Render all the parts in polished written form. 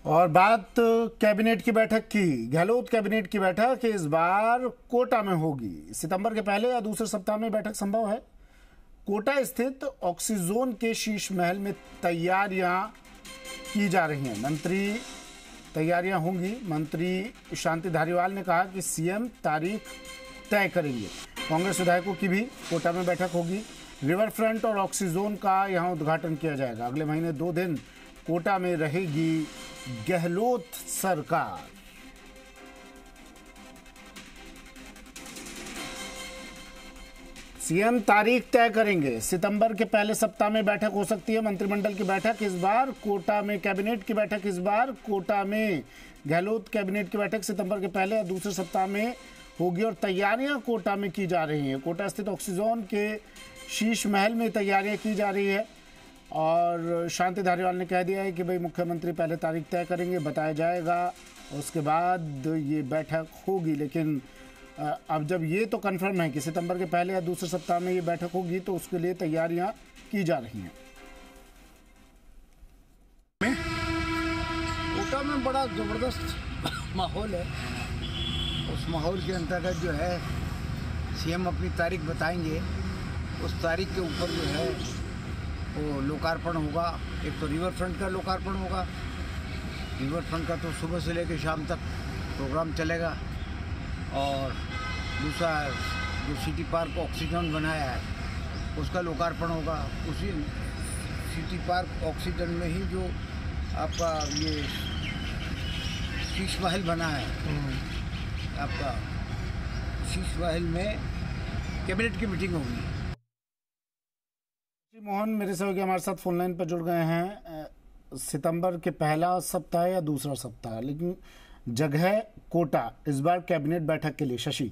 और बात कैबिनेट की बैठक की। गहलोत कैबिनेट की बैठक इस बार कोटा में होगी। सितंबर के पहले या दूसरे सप्ताह में बैठक संभव है। कोटा स्थित ऑक्सीजोन के शीश महल में तैयारियां की जा रही हैं। तैयारियां होंगी। मंत्री शांति धारीवाल ने कहा कि सीएम तारीख तय करेंगे। कांग्रेस विधायकों की भी कोटा में बैठक होगी। रिवर फ्रंट और ऑक्सीजोन का यहां उद्घाटन किया जाएगा। अगले महीने 2 दिन कोटा में रहेगी गहलोत सरकार। सीएम तारीख तय करेंगे। सितंबर के पहले सप्ताह में बैठक हो सकती है। मंत्रिमंडल की बैठक इस बार कोटा में, कैबिनेट की बैठक इस बार कोटा में। गहलोत कैबिनेट की बैठक सितंबर के पहले या दूसरे सप्ताह में होगी और तैयारियां कोटा में की जा रही हैं। कोटा स्थित ऑक्सीजोन के शीश महल में तैयारियां की जा रही है और शांति धारीवाल ने कह दिया है कि भाई मुख्यमंत्री पहले तारीख तय करेंगे, बताया जाएगा, उसके बाद ये बैठक होगी। लेकिन अब जब ये तो कंफर्म है कि सितंबर के पहले या दूसरे सप्ताह में ये बैठक होगी, तो उसके लिए तैयारियां की जा रही हैं। कोटा में बड़ा ज़बरदस्त माहौल है। उस माहौल के अंतर्गत जो है सीएम अपनी तारीख बताएंगे। उस तारीख के ऊपर जो है वो लोकार्पण होगा। एक तो रिवर फ्रंट का लोकार्पण होगा। रिवर फ्रंट का तो सुबह से लेकर शाम तक प्रोग्राम चलेगा। और दूसरा जो सिटी पार्क ऑक्सीजन बनाया है उसका लोकार्पण होगा। उसी सिटी पार्क ऑक्सीजन में ही जो आपका ये शीश महल बना है, आपका शीश महल में कैबिनेट की मीटिंग होगी। मोहन मेरे सहयोगी हमारे साथ फोन लाइन पर जुड़ गए हैं। सितंबर के पहला सप्ताह या दूसरा सप्ताह, लेकिन जगह कोटा इस बार कैबिनेट बैठक के लिए। शशि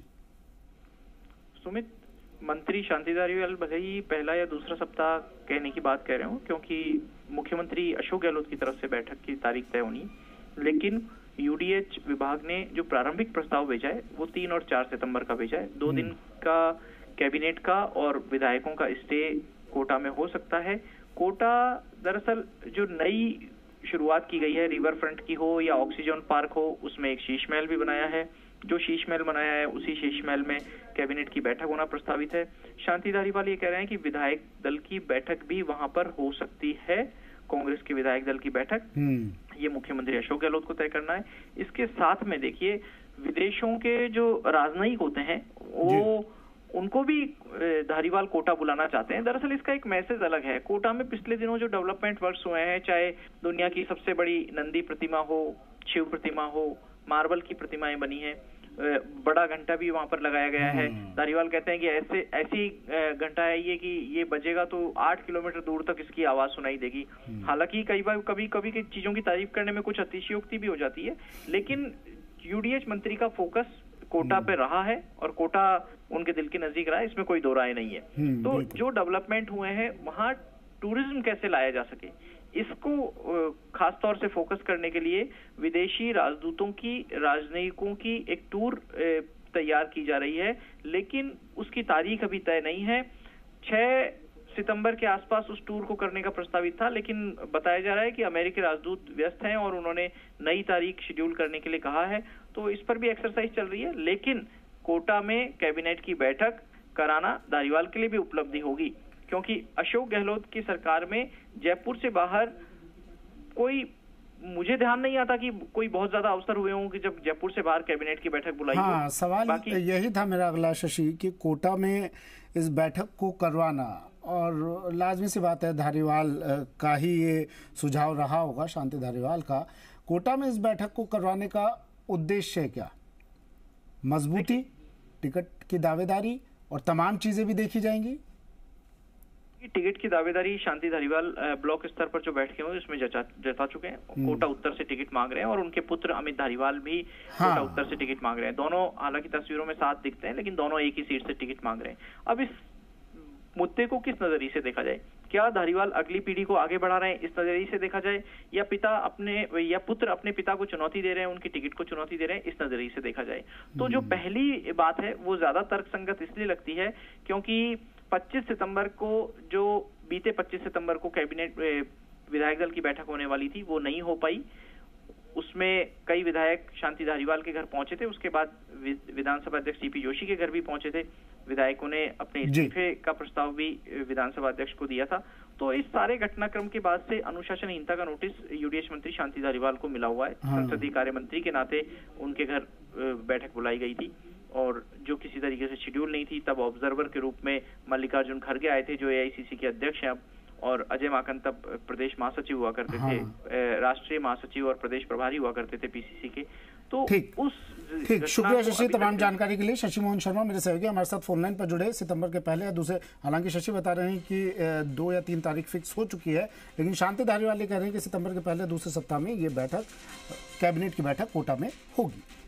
सुमित, मंत्री शांति धारीवाल भले ही पहला या दूसरा सप्ताह कहने की बात कह रहे हो, क्योंकि मुख्यमंत्री अशोक गहलोत की तरफ से बैठक की तारीख तय होनी, लेकिन यूडीएच विभाग ने जो प्रारंभिक प्रस्ताव भेजा है वो 3 और 4 सितंबर का भेजा है। 2 दिन का कैबिनेट का और विधायकों का स्टे कोटा में हो सकता है। कोटा दरअसल जो नई शुरुआत की गई है, रिवर फ्रंट की हो या ऑक्सीजन पार्क हो, उसमें एक शीश महल भी बनाया है। जो शीश महल बनाया है उसी शीश महल में कैबिनेट की बैठक होना प्रस्तावित है। शांति धारीवाल ये कह रहे हैं कि विधायक दल की बैठक भी वहां पर हो सकती है। कांग्रेस के विधायक दल की बैठक ये मुख्यमंत्री अशोक गहलोत को तय करना है। इसके साथ में देखिए, विदेशों के जो राजनयिक होते हैं वो उनको भी धारीवाल कोटा बुलाना चाहते हैं। दरअसल इसका एक मैसेज अलग है। कोटा में पिछले दिनों जो डेवलपमेंट वर्क्स हुए हैं, चाहे दुनिया की सबसे बड़ी नंदी प्रतिमा हो, शिव प्रतिमा हो, मार्बल की प्रतिमाएं बनी हैं, बड़ा घंटा भी वहां पर लगाया गया है। धारीवाल कहते हैं कि ऐसी घंटा है ये कि ये बजेगा तो 8 किलोमीटर दूर तक इसकी आवाज सुनाई देगी। हालांकि कई बार कभी की चीजों की तारीफ करने में कुछ अतिशयोक्ति भी हो जाती है, लेकिन यूडीएच मंत्री का फोकस कोटा पे रहा है और कोटा उनके दिल के नजदीक रहा है, इसमें कोई दो राय नहीं है। तो जो डेवलपमेंट हुए हैं वहां टूरिज्म कैसे लाया जा सके, इसको खास तौर से फोकस करने के लिए विदेशी राजदूतों की, राजनयिकों की एक टूर तैयार की जा रही है, लेकिन उसकी तारीख अभी तय नहीं है। 6 सितंबर के आसपास उस टूर को करने का प्रस्तावित था, लेकिन बताया जा रहा है कि अमेरिकी राजदूत व्यस्त हैं और उन्होंने नई तारीख शेड्यूल करने के लिए कहा है। तो इस पर भी एक्सरसाइज चल रही है, लेकिन कोटा में कैबिनेट की बैठक कराना धारीवाल के लिए भी उपलब्धि होगी, क्योंकि अशोक गहलोत की सरकार में जयपुर से बाहर कोई, मुझे ध्यान नहीं आता कि कोई बहुत ज्यादा अवसर हुए हों कि जब जयपुर से बाहर कैबिनेट की बैठक बुलाई। हाँ, सवाल यही था मेरा अगला शशि, कि कोटा में इस बैठक को करवाना, और लाजमी सी बात है धारीवाल का ही ये सुझाव रहा होगा, शांति धारीवाल का। कोटा में इस बैठक को करवाने का उद्देश्य क्या? मजबूती, टिकट की दावेदारी और तमाम चीजें भी देखी जाएंगी। टिकट की दावेदारी शांति धारीवाल ब्लॉक स्तर पर जो बैठके हुए उसमें जता चुके हैं। कोटा उत्तर से टिकट मांग रहे हैं और उनके पुत्र अमित धारीवाल भी कोटा उत्तर से टिकट मांग रहे हैं। दोनों हालांकि तस्वीरों में साथ दिखते हैं, लेकिन दोनों एक ही सीट से टिकट मांग रहे हैं। अब इस मुद्दे को किस नजरिए से देखा जाए? क्या धारीवाल अगली पीढ़ी को आगे बढ़ा रहे हैं, इस नजरिए से देखा जाए, या पुत्र अपने पिता को चुनौती दे रहे हैं, उनकी टिकट को चुनौती दे रहे हैं, इस नजरिए से देखा जाए? तो जो पहली बात है वो ज्यादा तर्कसंगत इसलिए लगती है क्योंकि 25 सितंबर को, जो बीते 25 सितंबर को कैबिनेट विधायक दल की बैठक होने वाली थी, वो नहीं हो पाई। उसमें कई विधायक शांति धारीवाल के घर पहुंचे थे। उसके बाद विधानसभा अध्यक्ष सीपी जोशी के घर भी पहुंचे थे। विधायकों ने अपने इस्तीफे का प्रस्ताव भी विधानसभा अध्यक्ष को दिया था। तो इस सारे घटनाक्रम के बाद से अनुशासनहीनता का नोटिस यूडीएच मंत्री शांति धारीवाल को मिला हुआ है। संसदीय कार्य मंत्री के नाते उनके घर बैठक बुलाई गई थी और जो किसी तरीके से शेड्यूल नहीं थी। तब ऑब्जर्वर के रूप में मल्लिकार्जुन खड़गे आए थे, जो एआईसीसी के अध्यक्ष हैं अब, और अजय माकन तब प्रदेश महासचिव हुआ करते थे, राष्ट्रीय महासचिव और प्रदेश प्रभारी हुआ करते थे पीसीसी के। तो ठीक, शुक्रिया शशि तमाम जानकारी के लिए। शशि मोहन शर्मा मेरे सहयोगी हमारे साथ फोनलाइन पर जुड़े। सितंबर के पहले या दूसरे, हालांकि शशि बता रहे हैं कि 2 या 3 तारीख फिक्स हो चुकी है, लेकिन शांति धारीवाल कह रहे हैं कि सितंबर के पहले दूसरे सप्ताह में ये बैठक, कैबिनेट की बैठक कोटा में होगी।